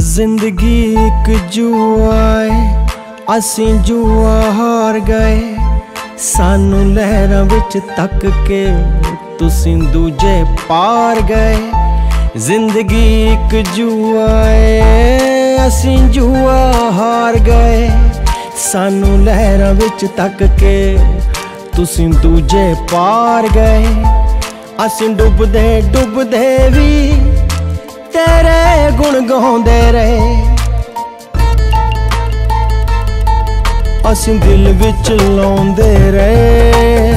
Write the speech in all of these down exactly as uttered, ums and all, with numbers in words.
जिंदगी एक जुआ है, असी जुआ हार गए। सानू लहरां विच तक के तुसीं दूजे पार गए। जिंदगी एक जुआ है, असी जुआ हार गए। सानू लहरां विच तक के तुसीं दूजे पार गए। असी डुबदे डुबदे भी तेरे गुण गाउंदे रहे। असी दिल विच लाउंदे रहे,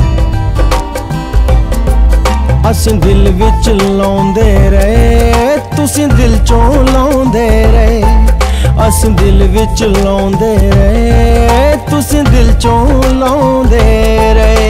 असी दिल विच लाउंदे रहे। तुसीं दिल चों लाउंदे रहे। असी दिल विच लाउंदे रहे, तुसीं दिल चों लाउंदे रहे।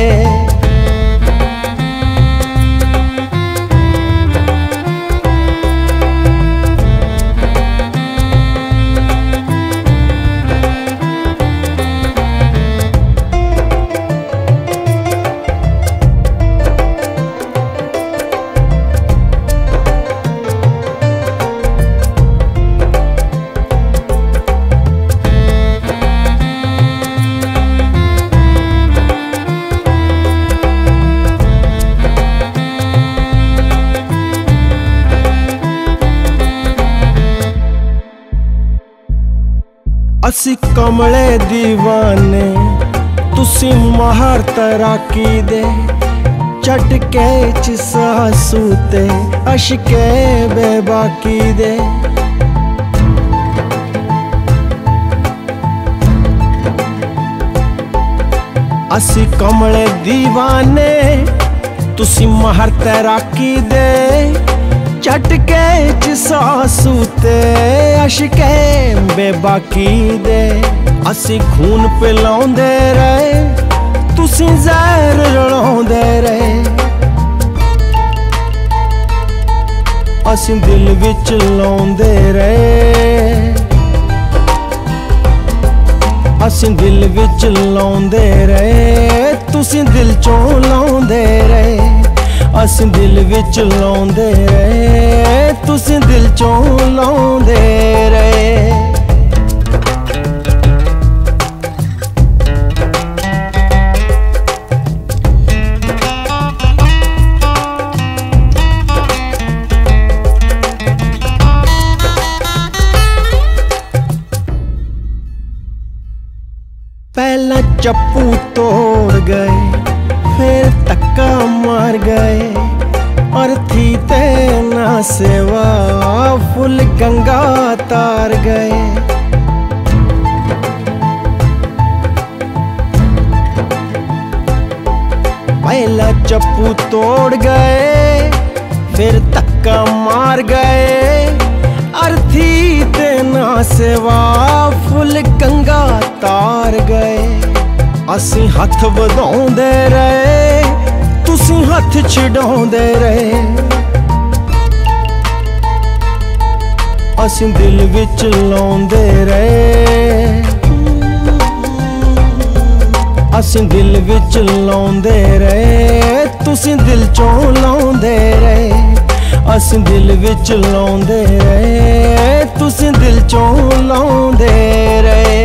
असी कमले दीवाने, तुसी माहर तैराकी दे। झटके च सासू ते अशके बेबाकी दे। असी कमले दीवाने, तुसी माहर तैराकी दे। झटके च सासू ते अशके बेबाकी दे। असी खून पिलाउंदे रहे, तुसी जहर रलाउंदे रहे। असी दिल विच लाउंदे रहे, असी दिल विच लाउंदे रहे। तुसी दिल चों लाउंदे रहे। असी दिल विच लाउंदे रहे, तुसी दिल चों लाउंदे रहे। पहला चप्पू तोड़ गए, फिर धक्का मार गए। अर्थी ते ना सेवा फुल गंगा तार गए। पहला चप्पू तोड़ गए, फिर धक्का मार गए। अर्थी ते ना सेवा फुल गंगा तार गए। असी हथ वधाउंदे रहे, तुसी हथ छड़ाउंदे रहे। असी दिल विच लाउंदे रहे, असी दिल विच लाउंदे रहे। तुसी दिल चों लाउंदे रहे। असी दिल विच लाउंदे रहे, तुसी दिल चों लाउंदे रहे।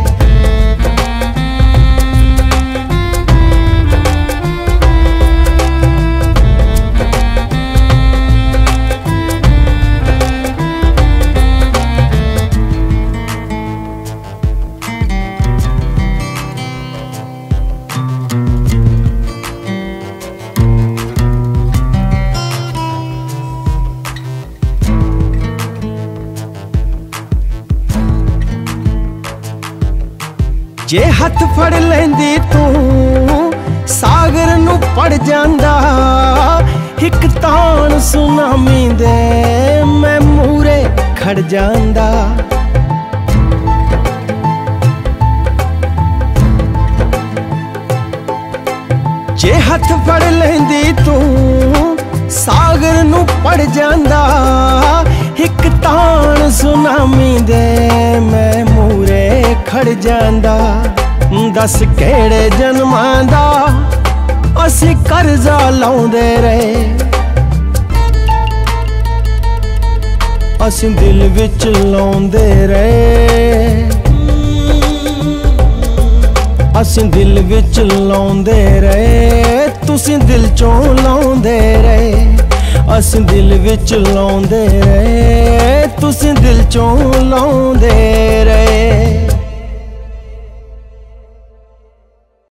जे हाथ फड़ लेंदी तू सागर नू पड़ जांदा। हिक तान सुनामी दे मैं मूरे खड़ जांदा। जे हाथ फड़ लेंदी तू सागर नू पड़ जांदा। हिक तान सुनामी दे मैं मूरे खड़ जांदा। दस केड़े जन्मां दा असी कर्जा लाउंदे रहे। ਅਸੀਂ ਦਿਲ ਵਿੱਚ ਲਾਉਂਦੇ ਰਹੇ ਅਸੀਂ ਦਿਲ ਵਿੱਚ ਲਾਉਂਦੇ ਰਹੇ ਤੁਸੀਂ ਦਿਲ ਚੋਂ ਲਾਉਂਦੇ ਰਹੇ ਅਸੀਂ ਦਿਲ ਵਿੱਚ ਲਾਉਂਦੇ ਰਹੇ ਤੁਸੀਂ ਦਿਲ ਚੋਂ ਲਾਉਂਦੇ ਰਹੇ